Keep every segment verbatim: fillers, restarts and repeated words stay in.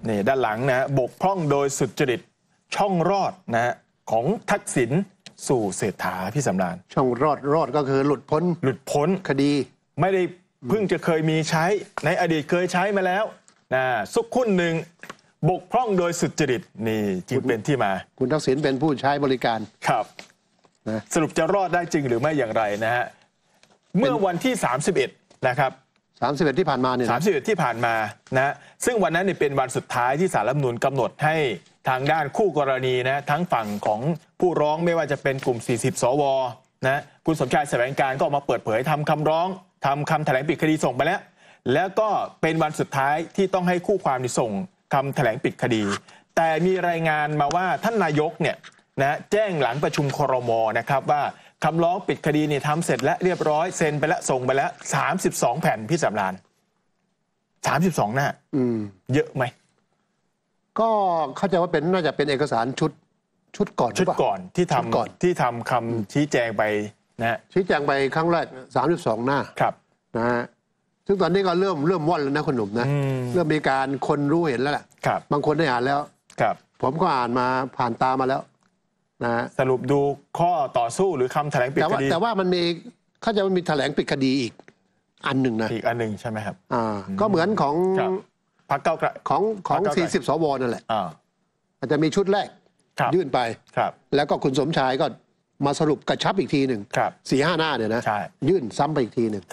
นี่ด้านหลังนะบกพร่องโดยสุจริตช่องรอดนะฮะของทักษิณสู่เศรษฐาพี่สำราญช่องรอดรอดก็คือหลุดพ้นหลุดพ้นคดีไม่ได้เพิ่งจะเคยมีใช้ในอดีตเคยใช้มาแล้วนะสุขคุณหนึ่งบกพร่องโดยสุจริตนี่จึงเป็นที่มาคุณทักษิณเป็นผู้ใช้บริการครับนะสรุปจะรอดได้จริงหรือไม่อย่างไรนะฮะเมื่อวันที่สามสิบเอ็ดนะครับสามสิบเอ็ดที่ผ่านมาเนี่ยสามสิบเอ็ดที่ผ่านมานะซึ่งวันนั้นเนี่ยเป็นวันสุดท้ายที่ศาลรัฐธรรมนูญกำหนดให้ทางด้านคู่กรณีนะทั้งฝั่งของผู้ร้องไม่ว่าจะเป็นกลุ่มสี่สิบสวนะคุณสมชายแสวงการก็ออกมาเปิดเผยทำคำร้องทำคำแถลงปิดคดีส่งไปแล้วแล้วก็เป็นวันสุดท้ายที่ต้องให้คู่ความส่งคำแถลงปิดคดีแต่มีรายงานมาว่าท่านนายกเนี่ยนะแจ้งหลังประชุมครม.นะครับว่าคำร้องปิดคดีเนี่ยทำเสร็จและเรียบร้อยเซ็นไปแล้วส่งไปแล้วสามสิบสองแผ่นพี่สำราญสามสิบสองหน้าเยอะไหมก็เข้าใจว่าเป็นน่าจะเป็นเอกสารชุดชุดก่อนชุดก่อนที่ทำก่อนที่ทำคำชี้แจงไปนะชี้แจงไปครั้งแรกสามสิบสองหน้าครับนะฮะซึ่งตอนนี้ก็เริ่มเริ่มว่อนแล้วนะคุณหนุ่มนะเริ่มมีการคนรู้เห็นแล้วแหละบางคนได้อ่านแล้วครับผมก็อ่านมาผ่านตามาแล้วนะสรุปดูข้อต่อสู้หรือคำแถลงปิดคดีแต่ว่ามันมีเขาจะมีแถลงปิดคดีอีกอันหนึ่งนะอีกอันหนึ่งใช่ไหมครับอ่าก็เหมือนของพรรคเก้าไกลของของสี่สิบสวนั่นแหละอ่าอาจจะมีชุดแรกยื่นไปแล้วก็คุณสมชายก็มาสรุปกระชับอีกทีหนึ่งสี่ห้าหน้าเนี่ยนะยื่นซ้ำไปอีกทีหนึ่ง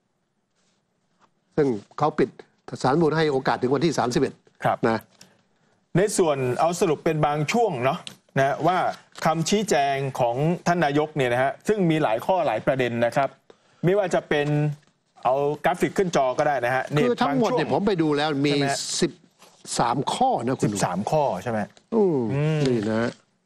ซึ่งเขาปิดศาลรัฐธรรมนูญให้โอกาสถึงวันที่สามสิบเอ็ดนะในส่วนเอาสรุปเป็นบางช่วงเนาะนะว่าคำชี้แจงของท่านนายกเนี่ยนะฮะซึ่งมีหลายข้อหลายประเด็นนะครับไม่ว่าจะเป็นเอากราฟิกขึ้นจอก็ได้นะฮะคือทั้งหมดเนี่ยผมไปดูแล้วมีสิบสามข้อนะคุณสิบสามข้อใช่ไหมอืมนี่นะ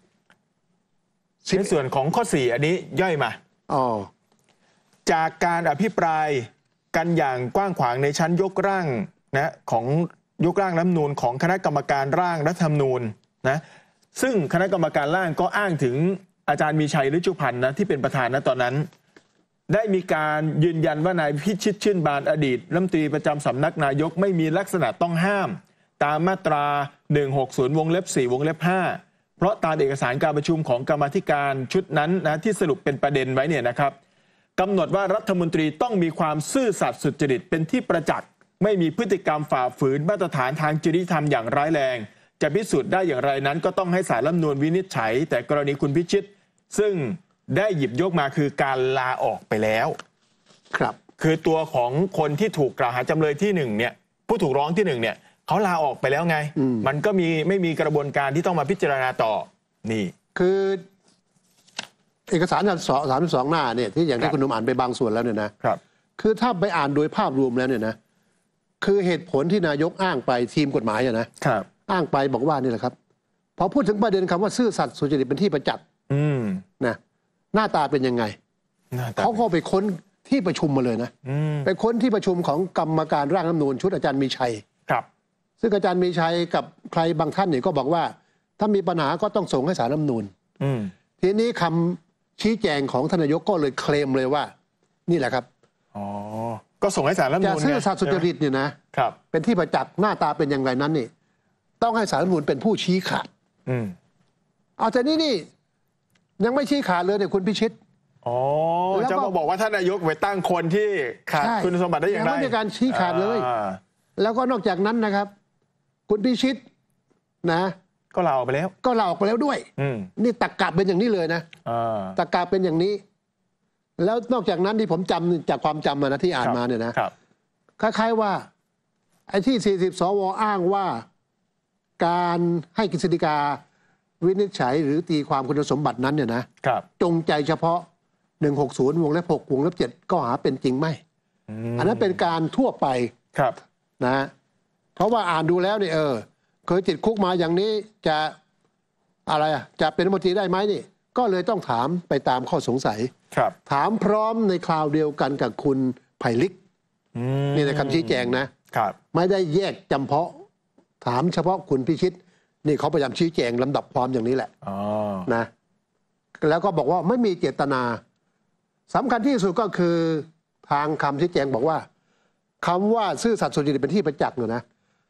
ในส่วนของข้อสี่อันนี้ย่อยมาอ๋อจากการอภิปรายกันอย่างกว้างขวางในชั้นยกร่างนะของยกร่างรัฐธรรมนูญของคณะกรรมการร่างรัฐธรรมนูญนะซึ่งคณะกรรมการร่างก็อ้างถึงอาจารย์มีชัยฤชุพันธ์นะที่เป็นประธานนะตอนนั้นได้มีการยืนยันว่านายพิชิตชื่นบานอดีตรัฐมนตรีประจำสำนักนายกไม่มีลักษณะต้องห้ามตามมาตราหนึ่งหกศูนย์วงเล็บสี่วงเล็บห้าเพราะตามเอกสารการประชุมของกรรมาธิการชุดนั้นนะที่สรุปเป็นประเด็นไว้เนี่ยนะครับกำหนดว่ารัฐมนตรีต้องมีความซื่อสัตย์สุจริตเป็นที่ประจักษ์ไม่มีพฤติกรรมฝ่าฝืนมาตรฐานทางจริยธรรมอย่างร้ายแรงจะพิสูจน์ได้อย่างไรนั้นก็ต้องให้ศาลรัฐธรรมนูญวินิจฉัยแต่กรณีคุณพิชิตซึ่งได้หยิบยกมาคือการลาออกไปแล้วครับคือตัวของคนที่ถูกกล่าวหาจำเลยที่หนึ่งเนี่ยผู้ถูกร้องที่หนึ่งเนี่ยเขาลาออกไปแล้วไงมันก็มีไม่มีกระบวนการที่ต้องมาพิจารณาต่อนี่คือเอกสารสามสิบสองหน้าเนี่ยที่อย่างที่คุณหนุ่มอ่านไปบางส่วนแล้วเนี่ยนะครับคือถ้าไปอ่านโดยภาพรวมแล้วเนี่ยนะคือเหตุผลที่นายกอ้างไปทีมกฎหมายอะนะครับอ้างไปบอกว่านี่แหละครับพอพูดถึงประเด็นคำว่าซื่อสัตย์สุจริตเป็นที่ประจักษ์นะหน้าตาเป็นยังไงเขาก็ไปค้นที่ประชุมมาเลยนะไปค้นที่ประชุมของกรรมการร่างรัฐธรรมนูญชุดอาจารย์มีชัยครับซึ่งอาจารย์มีชัยกับใครบางท่านเนี่ยก็บอกว่าถ้ามีปัญหาก็ต้องส่งให้ศาลรัฐธรรมนูญทีนี้คำชี้แจงของท่านนายกก็เลยเคลมเลยว่านี่แหละครับอ๋อก็ส่งให้ศาลรัฐธรรมนูญจะซื่อสัตย์สุจริตเนี่ยนะครับเป็นที่ประจักษ์หน้าตาเป็นอย่างไรนั้นนี่ต้องให้ศาลรัฐธรรมนูญเป็นผู้ชี้ขาดเอาแต่นี่นี่ยังไม่ชี้ขาดเลยเนี่ยคุณพิชิตอ๋อจะมาบอกว่าท่านนายกไปตั้งคนที่ขาดคุณสมบัติได้อย่างไรยังไม่มีการชี้ขาดเลยแล้วก็นอกจากนั้นนะครับคุณพิชิตนะก็ลาออกไปแล้วก็ลาออกไปแล้วด้วยนี่ตรรกะเป็นอย่างนี้เลยนะตรรกะเป็นอย่างนี้แล้วนอกจากนั้นที่ผมจำจากความจำมานะที่อ่านมาเนี่ยนะคล้ายๆว่าไอ้ที่สี่สิบสวอ้างว่าการให้กฤษฎีกาวินิจฉัยหรือตีความคุณสมบัตินั้นเนี่ยนะจงใจเฉพาะหนึ่งหกศูนย์วงเล็บหกวงเล็บเจ็ดก็หาเป็นจริงไม่อันนั้นเป็นการทั่วไปนะเพราะว่าอ่านดูแล้วเนี่ยเออเคยติดคุกมาอย่างนี้จะอะไรอ่ะจะเป็นรัฐมนตรีได้ไหมนี่ก็เลยต้องถามไปตามข้อสงสัยถามพร้อมในคราวเดียวกันกับคุณไผ่ลิกนี่ในคำชี้แจงนะไม่ได้แยกจำเพาะถามเฉพาะคุณพิชิตนี่เขาพยายามชี้แจงลำดับความอย่างนี้แหละนะแล้วก็บอกว่าไม่มีเจตนาสำคัญที่สุดก็คือทางคำชี้แจงบอกว่าคำว่าซื่อสัตย์สุจริตเป็นที่ประจักษ์เนี่ยนะ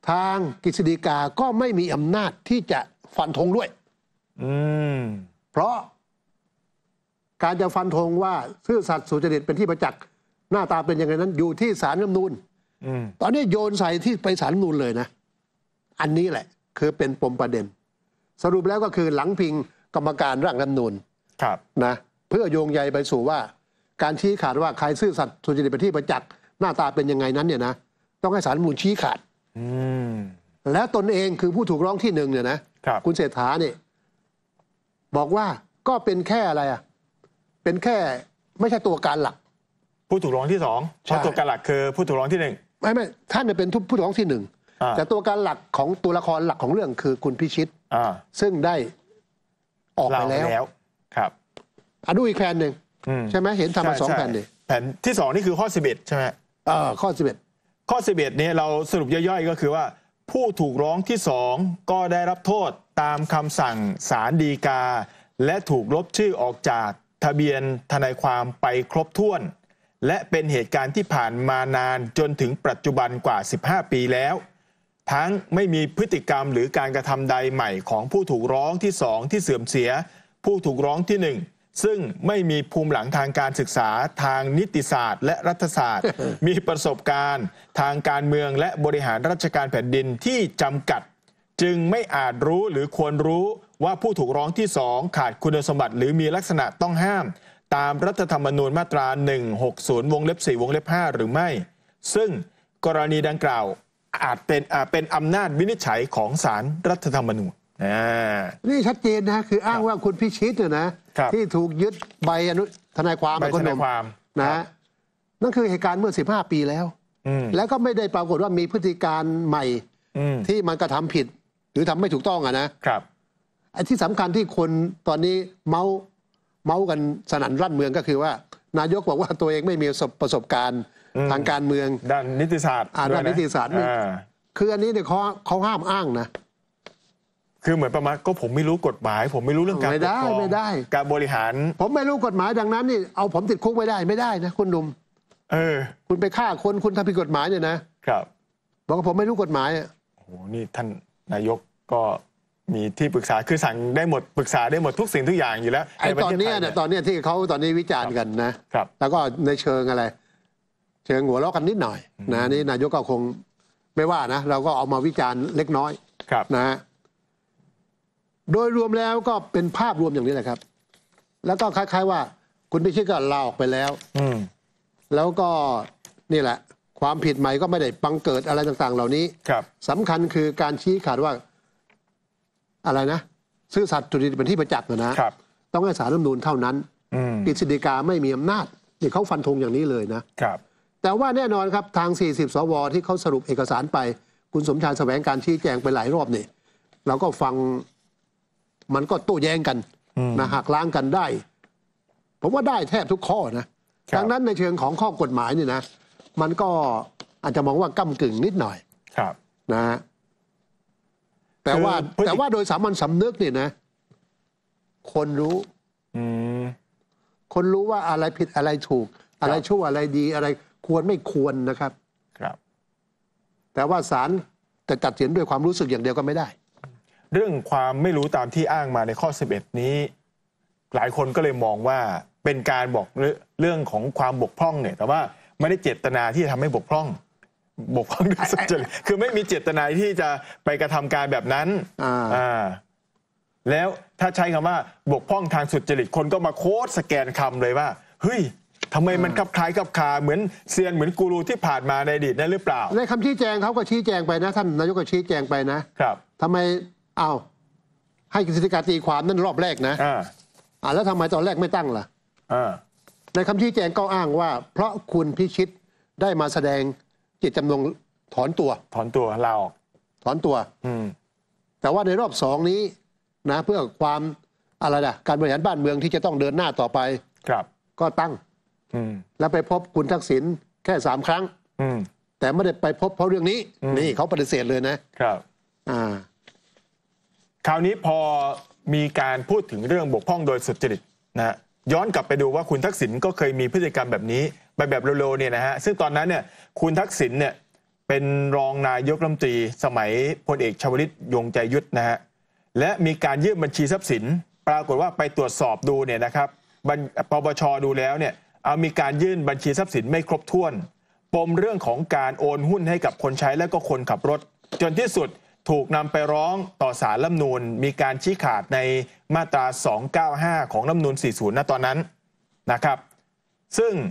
ทางกฤษฎีกาก็ไม่มีอำนาจที่จะฟันธงด้วยอืมเพราะการจะฟันธงว่าซื่อสัตย์สุจริตเป็นที่ประจักษ์หน้าตาเป็นยังไงนั้นอยู่ที่ศาลรัฐธรรมนูญตอนนี้โยนใส่ที่ไปศาลรัฐธรรมนูญเลยนะอันนี้แหละคือเป็นปมประเด็นสรุปแล้วก็คือหลังพิงกรรมการร่างรัฐธรรมนูญนะเพื่อโยงใยไปสู่ว่าการชี้ขาดว่าใครซื่อสัตย์สุจริตเป็นที่ประจักษ์หน้าตาเป็นยังไงนั้นเนี่ยนะต้องให้ศาลรัฐธรรมนูญชี้ขาดแล้วตนเองคือผู้ถูกร้องที่หนึ่งเนี่ยนะคุณเศรษฐาเนี่ยบอกว่าก็เป็นแค่อะไรอ่ะเป็นแค่ไม่ใช่ตัวการหลักผู้ถูกร้องที่สองเพราะตัวการหลักคือผู้ถูกร้องที่หนึ่งไม่ไม่ท่านเป็นผู้ถูกร้องที่หนึ่งแต่ตัวการหลักของตัวละครหลักของเรื่องคือคุณพิชิตซึ่งได้ออกไปแล้วครับอ่ะดูอีกแผ่นหนึ่งใช่ไหมเห็นทำมาสองแผ่นเลยแผ่นที่สองนี่คือข้อสิบเอ็ดใช่ไหมเออข้อสิบเอ็ดข้อสิบเอ็ดนี้เราสรุปย่อยๆก็คือว่าผู้ถูกร้องที่สองก็ได้รับโทษตามคำสั่งศาลฎีกาและถูกลบชื่อออกจากทะเบียนทนายความไปครบถ้วนและเป็นเหตุการณ์ที่ผ่านมานานจนถึงปัจจุบันกว่าสิบห้าปีแล้วทั้งไม่มีพฤติกรรมหรือการกระทำใดใหม่ของผู้ถูกร้องที่สองที่เสื่อมเสียผู้ถูกร้องที่หนึ่งซึ่งไม่มีภูมิหลังทางการศึกษาทางนิติศาสตร์และรัฐศาสตร์ มีประสบการณ์ทางการเมืองและบริหารราชการแผ่นดินที่จำกัดจึงไม่อาจรู้หรือควรรู้ว่าผู้ถูกร้องที่สองขาดคุณสมบัติหรือมีลักษณะต้องห้ามตามรัฐธรรมนูญมาตราหนึ่งหกศูนย์วงเล็บสี่วงเล็บห้าหรือไม่ซึ่งกรณีดังกล่าวอาจเป็นอาจเป็นอำนาจวินิจฉัยของศาลรัฐธรรมนูญนี่ชัดเจนนะคืออ้างว่าคุณพิชิตเนี่ยนะที่ถูกยึดใบอนุทนายความใบทนายความนะนั่นคือเหตุการณ์เมื่อสิบห้าปีแล้วแล้วก็ไม่ได้ปรากฏว่ามีพฤติการใหม่ที่มันกระทำผิดหรือทำไม่ถูกต้องอะนะครับไอ้ที่สำคัญที่คนตอนนี้เมาเมากันสนั่นรั่นเมืองก็คือว่านายกบอกว่าตัวเองไม่มีประสบการณ์ทางการเมืองด้านนิติศาสตร์ด้านนิติศาสตร์นี่คืออันนี้เนี่ยเขาเขาห้ามอ้างนะคือเหมือนประมาณก็ผมไม่รู้กฎหมายผมไม่รู้เรื่องการปกครองไม่ได้การบริหารผมไม่รู้กฎหมายดังนั้นนี่เอาผมติดคุกไม่ได้ไม่ได้นะคุณหนุ่มเออคุณไปฆ่าคนคุณทำผิดกฎหมายเนี่ยนะครับบอกว่าผมไม่รู้กฎหมายอ่ะโอ้โหนี่ท่านนายกก็มีที่ปรึกษาคือสั่งได้หมดปรึกษาได้หมดทุกสิ่งทุกอย่างอยู่แล้วไอ้ตอนนี้เนี่ยตอนนี้ที่เขาตอนนี้วิจารณ์กันนะครับแล้วก็ในเชิงอะไรเชิงหัวเราะกันนิดหน่อยนะนี่นายกก็คงไม่ว่านะเราก็เอามาวิจารณ์เล็กน้อยนะโดยรวมแล้วก็เป็นภาพรวมอย่างนี้แหละครับแล้วก็คล้ายๆว่าคุณพิชิตก็ลาออกไปแล้วแล้วก็นี่แหละความผิดใหม่ก็ไม่ได้บังเกิดอะไรต่างๆเหล่านี้สำคัญคือการชี้ขาดว่าอะไรนะซื่อสัตย์สุจริตเป็นที่ประจักษ์นะต้องให้ศาลรัฐธรรมนูญเท่านั้นกฤษฎีกาไม่มีอำนาจนี่เขาฟันธงอย่างนี้เลยนะแต่ว่าแน่นอนครับทางสี่สิบสวที่เขาสรุปเอกสารไปคุณสมชายแสวงการชี้แจงไปหลายรอบนี่เราก็ฟังมันก็โต้แย้งกันนะหักล้างกันได้ผมว่าได้แทบทุกข้อนะดังนั้นในเชิงของข้อกฎหมายนี่นะมันก็อาจจะมองว่าก้ำกึ่งนิดหน่อยนะแต่ว่าแต่ว่าโดยสามัญสำนึกเนี่ยนะคนรู้คนรู้ว่าอะไรผิดอะไรถูกอะไรชั่วอะไรดีอะไรควรไม่ควรนะครับครับแต่ว่าศาลจะตัดสินด้วยความรู้สึกอย่างเดียวก็ไม่ได้เรื่องความไม่รู้ตามที่อ้างมาในข้อสิบเอ็ดนี้หลายคนก็เลยมองว่าเป็นการบอกเรื่องของความบกพร่องเนี่ยแต่ว่าไม่ได้เจตนาที่จะทำให้บกพร่องบกพร่องด้วยสุจริตคือไม่มีเจตนาที่จะไปกระทำการแบบนั้นอ่าแล้วถ้าใช้คำว่าบกพร่องทางสุจริตคนก็มาโค้ดสแกนคำเลยว่าเฮ้ยทำไมมันคลับคล้ายคลับคาเหมือนเซียนเหมือนกูรูที่ผ่านมาในอดีตนั่นหรือเปล่าในคำชี้แจงเขาก็ชี้แจงไปนะท่านนายกก็ชี้แจงไปนะครับทำไมเอาให้กฤษฎีกาตีความนั่นรอบแรกนะอ่าแล้วทำไมตอนแรกไม่ตั้งล่ะในคำชี้แจงก็อ้างว่าเพราะคุณพิชิตได้มาแสดงจิตจำนงถอนตัวถอนตัวลาออกถอนตัวแต่ว่าในรอบสองนี้นะเพื่อความอะไรนะการบริหารบ้านเมืองที่จะต้องเดินหน้าต่อไปครับก็ตั้งแล้วไปพบคุณทักษิณแค่สามครั้งแต่ไม่ได้ไปพบเพราะเรื่องนี้นี่เขาปฏิเสธเลยนะครับอ่าคราวนี้พอมีการพูดถึงเรื่องบกพร่องโดยสุจริตนะย้อนกลับไปดูว่าคุณทักษิณก็เคยมีพฤติกรรมแบบนี้ไปแบบเร็วๆเนี่ยนะฮะซึ่งตอนนั้นเนี่ยคุณทักษิณเนี่ยเป็นรองนายกรัฐมนตรีสมัยพลเอกชวลิตยงใจยุทธนะฮะและมีการยื่นบัญชีทรัพย์สินปรากฏว่าไปตรวจสอบดูเนี่ยนะครับปปชดูแล้วเนี่ยเอามีการยื่นบัญชีทรัพย์สินไม่ครบถ้วนปมเรื่องของการโอนหุ้นให้กับคนใช้และก็คนขับรถจนที่สุดถูกนำไปร้องต่อศาลรัฐธรรมนูญมีการชี้ขาดในมาตราสองเก้าห้าของรัฐธรรมนูญสี่สิบณตอนนั้นนะครับซึ่ง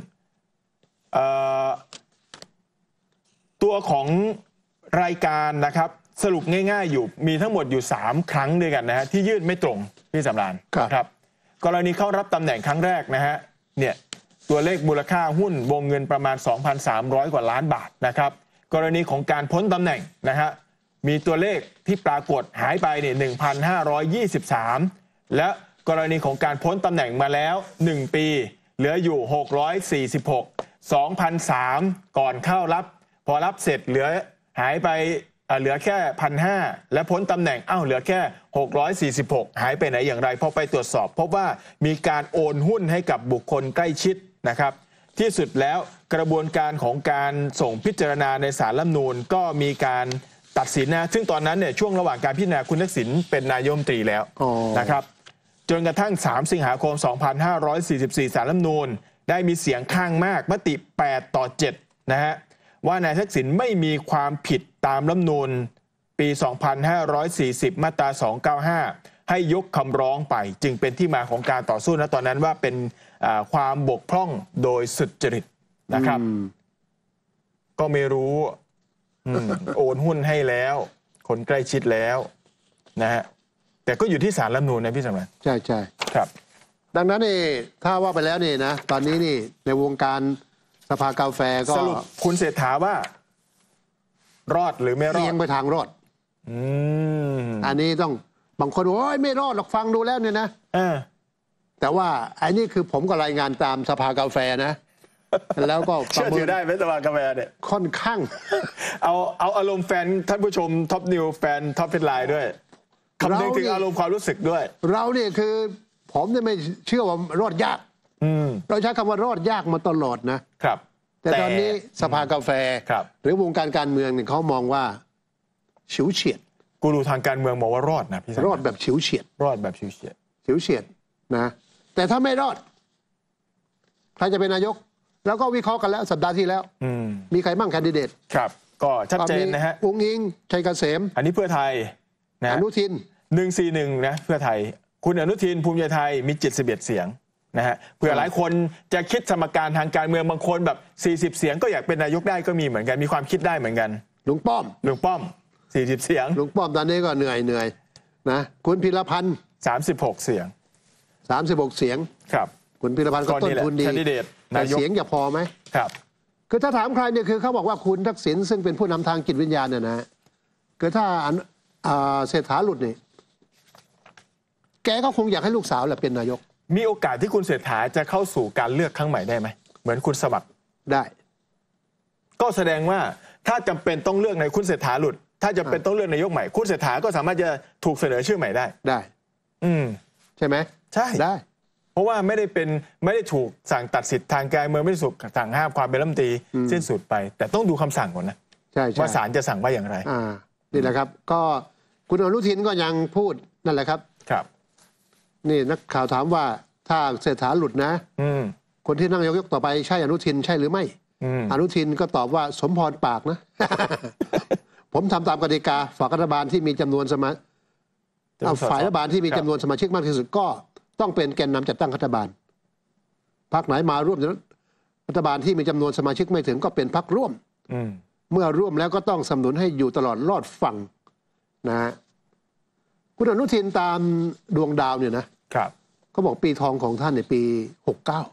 ตัวของรายการนะครับสรุปง่ายๆอยู่มีทั้งหมดอยู่สามครั้งด้วยกันนะฮะที่ยื่นไม่ตรงพี่สำราญครับกรณีเข้ารับตำแหน่งครั้งแรกนะฮะเนี่ยตัวเลขมูลค่าหุ้นวงเงินประมาณ สองพันสามร้อย กว่าล้านบาทนะครับกรณีของการพ้นตำแหน่งนะฮะมีตัวเลขที่ปรากฏหายไปเนี่ย หนึ่งพันห้าร้อยยี่สิบสาม และกรณีของการพ้นตำแหน่งมาแล้วหนึ่งปีเหลืออยู่หกร้อยสี่สิบหก สองพันสามร้อยก่อนเข้ารับพอรับเสร็จเหลือหายไปเหลือแค่ หนึ่งพันห้าร้อย และพ้นตำแหน่งอ้าวเหลือแค่หกร้อยสี่สิบหกหายไปไหนอย่างไรพอไปตรวจสอบพบว่ามีการโอนหุ้นให้กับบุคคลใกล้ชิดนะครับที่สุดแล้วกระบวนการของการส่งพิจารณาในศาลรัฐธรรมนูญก็มีการตัดสินนะซึ่งตอนนั้นเนี่ยช่วงระหว่างการพิจารณาคุณทักษิณเป็นนายกรัฐมนตรีแล้วนะครับจนกระทั่งสามสิงหาคมสองพันห้าร้อยสี่สิบสี่ศาลรัฐธรรมนูญได้มีเสียงข้างมากมติแปดต่อเจ็ดนะฮะว่านายทักษิณไม่มีความผิดตามรัฐธรรมนูญปีสองพันห้าร้อยสี่สิบมาตราสองเก้าห้าให้ยกคำร้องไปจึงเป็นที่มาของการต่อสู้ณตอนนั้นว่าเป็นความบกพร่องโดยสุจริตนะครับก็ไม่รู้โอนหุ้นให้แล้วคนใกล้ชิดแล้วนะฮะแต่ก็อยู่ที่ศาลรัฐธรรมนูญนะพี่สำราญใช่ใช่ครับดังนั้นนี่ถ้าว่าไปแล้วนี่นะตอนนี้นี่ในวงการสภากาแฟก็สรุปคุณเศรษฐาว่ารอดหรือไม่รอดเอียงไปทางรอดอืมอันนี้ต้องบางคนบอกว่าไม่รอดหรอกฟังดูแล้วเนี่ยนะเออแต่ว่าไอ้นี่คือผมก็รายงานตามสภากาแฟนะแล้วก็เชื่อถือได้ไหมสภากาแฟเนี่ยค่อนข้างเอาเอาอารมณ์แฟนท่านผู้ชมท็อปนิวแฟนท็อปเพจไลน์ด้วยคำนึงถึงอารมณ์ความรู้สึกด้วยเราเนี่ยคือผมเนี่ยไม่เชื่อว่ารอดยากเราใช้คำว่ารอดยากมาตลอดนะครับแต่ตอนนี้สภากาแฟหรือวงการการเมืองเนี่ยเขามองว่าฉิวเฉียดกูรูทางการเมืองมองว่ารอดนะพี่รอดแบบฉิวเฉียดรอดแบบฉิวเฉียดฉิวเฉียดนะแต่ถ้าไม่รอดใครจะเป็นนายกแล้วก็วิเคราะห์กันแล้วสัปดาห์ที่แล้วมีใครบ้างแคนดิเดตครับก็ชัดเจนนะฮะอุ้งอิงชัยเกษมอันนี้เพื่อไทยนะอนุทินหนึ่งสี่หนึ่งนะเพื่อไทยคุณอนุทินภูมิใจไทยมีเจ็ดสิบเอ็ดเสียงนะฮะเผื่อหลายคนจะคิดสมการทางการเมืองบางคนแบบสี่สิบเสียงก็อยากเป็นนายกได้ก็มีเหมือนกันมีความคิดได้เหมือนกันลุงป้อมลุงป้อมสี่สิบเสียงลุงป้อมตอนนี้ก็เหนื่อยเหนื่อยนะคุณพิรพันธ์สามสิบหกเสียงสามสิบหกเสียงครับคุณพิรพันธ์ก็ต้นทุนดีแต่เสียงจะพอไหมครับคือถ้าถามใครเนี่ยคือเขาบอกว่าคุณทักษิณซึ่งเป็นผู้นำทางจิตวิญญาณเนี่ยนะคือถ้าเศรษฐาหลุดนี่แกก็คงอยากให้ลูกสาวแหละเป็นนายกมีโอกาสที่คุณเศรษฐาจะเข้าสู่การเลือกครั้งใหม่ได้ไหมเหมือนคุณสมัครได้ก็แสดงว่าถ้าจำเป็นต้องเลือกในคุณเศรษฐาหลุดถ้าจำเป็นต้องเลือกนายกใหม่คุณเศรษฐาก็สามารถจะถูกเสนอชื่อใหม่ได้ได้อืมใช่ไหมใช่ได้เพราะว่าไม่ได้เป็นไม่ได้ถูกสั่งตัดสิทธิ์ทางการเมืองไม่ได้ถูกสั่งห้ามความเป็นรัฐมนตรีสิ้นสุดไปแต่ต้องดูคำสั่งก่อนนะใช่ว่าศาลจะสั่งว่าอย่างไรอ่านี่แหละครับก็คุณอนุทินก็ยังพูดนั่นแหละครับครับนี่นักข่าวถามว่าถ้าเศรษฐาหลุดนะคนที่นั่งนายกต่อไปใช่อนุทินใช่หรือไม่อนุทินก็ตอบว่าสมพรปากนะ ผมทำตามกติกาฝ่ายรัฐบาลที่มีจำนวนสมาฝ่ายรัฐบาลที่มีจำนวนสมาชิกมากที่สุดก็ต้องเป็นแกนนำจัดตั้งรัฐบาลพรรคไหนมาร่วมรัฐบาลที่มีจำนวนสมาชิกไม่ถึงก็เป็นพรรคร่วมเมื่อร่วมแล้วก็ต้องสนับสนุนให้อยู่ตลอดรอดฝั่งนะฮะคุณอนุทินตามดวงดาวเนี่ยนะครับเขาบอกปีทองของท่านในปีหกเก้า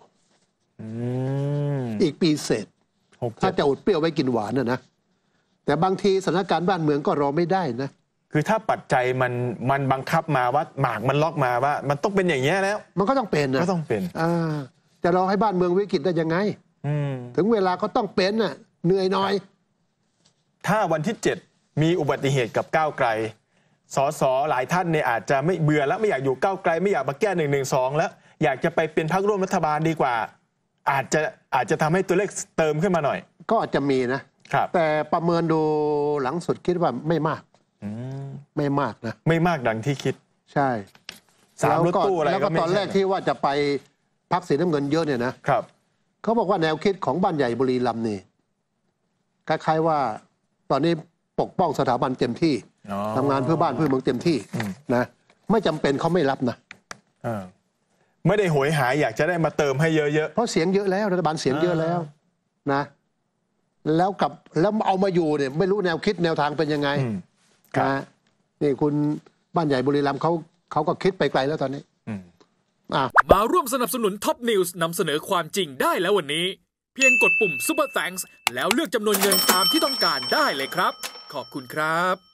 อีกปีเศษถ้าจะอดเปรี้ยวไว้กินหวานนะนะแต่บางทีสถานการณ์บ้านเมืองก็รอไม่ได้นะคือถ้าปัจจัยมันมันบังคับมาว่าหมากมันล็อกมาว่ามันต้องเป็นอย่างนี้แล้วมันก็ต้องเป็นนะก็ต้องเป็นอ่าจะรอให้บ้านเมืองวิกฤตได้ยังไงถึงเวลาก็ต้องเป็นน่ะเหนื่อยหน่อยถ้าวันที่เจ็ดมีอุบัติเหตุกับก้าวไกลสสหลายท่านเนี่ยอาจจะไม่เบื่อแล้วไม่อยากอยู่ก้าวไกลไม่อยากมาแก้หนึ่งหนึ่งสองแล้วอยากจะไปเป็นพรรคร่วมรัฐบาลดีกว่าอาจจะอาจจะทำให้ตัวเลขเติมขึ้นมาหน่อยก็อาจจะมีนะแต่ประเมินดูหลังสุดคิดว่าไม่มากไม่มากนะไม่มากดังที่คิดใช่สามรถตู้อะไรแล้วก็ตอนแรกที่ว่าจะไปพรรคสีน้ำเงินเยอะเนี่ยนะครับเขาบอกว่าแนวคิดของบ้านใหญ่บุรีรัมย์นี่คล้ายๆว่าตอนนี้ปกป้องสถาบันเต็มที่ทำงานเพื่อบ้านเพื่อเมืองเต็มที่นะไม่จำเป็นเขาไม่รับนะไม่ได้โหยหาอยากจะได้มาเติมให้เยอะๆเพราะเสียงเยอะแล้วรัฐบาลเสียงเยอะแล้วนะแล้วกับแล้วเอามาอยู่เนี่ยไม่รู้แนวคิดแนวทางเป็นยังไงนะนี่คุณบ้านใหญ่บุรีรัมย์เขาเขาก็คิดไปไกลแล้วตอนนี้มาร่วมสนับสนุนท็อปนิวส์นำเสนอความจริงได้แล้ววันนี้เพียงกดปุ่ม Super Thanks แล้วเลือกจำนวนเงินตามที่ต้องการได้เลยครับขอบคุณครับ